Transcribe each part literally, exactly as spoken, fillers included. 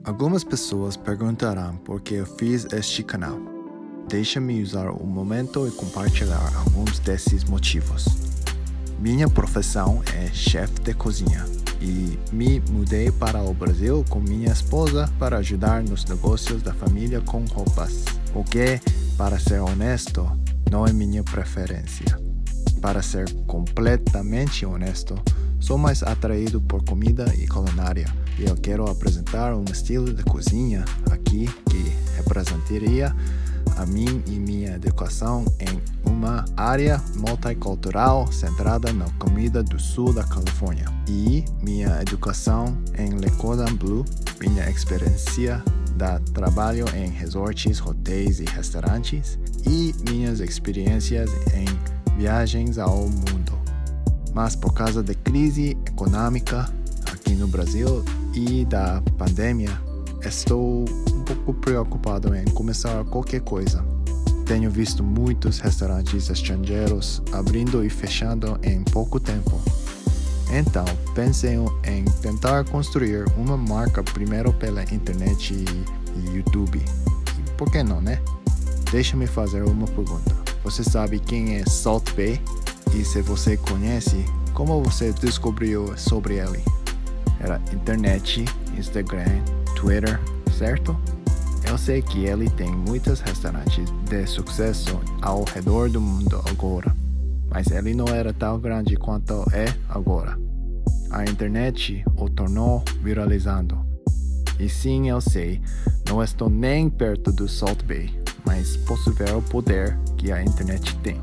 Algumas pessoas perguntarão por que eu fiz este canal. Deixa-me usar o momento e compartilhar alguns desses motivos. Minha profissão é chefe de cozinha e me mudei para o Brasil com minha esposa para ajudar nos negócios da família com roupas. O que, para ser honesto, não é minha preferência. Para ser completamente honesto, sou mais atraído por comida e culinária, e eu quero apresentar um estilo de cozinha aqui que representaria a mim e minha educação em uma área multicultural centrada na comida do sul da Califórnia. E minha educação em Le Cordon Bleu, minha experiência de trabalho em resorts, hotéis e restaurantes, e minhas experiências em viagens ao mundo. Mas por causa da crise econômica aqui no Brasil e da pandemia, estou um pouco preocupado em começar qualquer coisa. Tenho visto muitos restaurantes estrangeiros abrindo e fechando em pouco tempo. Então, pensei em tentar construir uma marca primeiro pela internet e YouTube. E por que não, né? Deixa-me fazer uma pergunta. Você sabe quem é Salt Bae? E se você conhece, como você descobriu sobre ele? Era internet, Instagram, Twitter, certo? Eu sei que ele tem muitos restaurantes de sucesso ao redor do mundo agora, mas ele não era tão grande quanto é agora. A internet o tornou viralizando. E sim, eu sei, não estou nem perto do Salt Bae, mas posso ver o poder que a internet tem.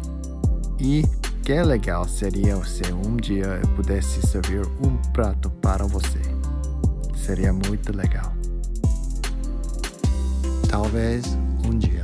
E que legal seria se um dia eu pudesse servir um prato para você. Seria muito legal. Talvez um dia.